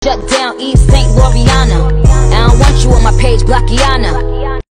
Shut down East St. Loriana. I don't want you on my page, Blockiana.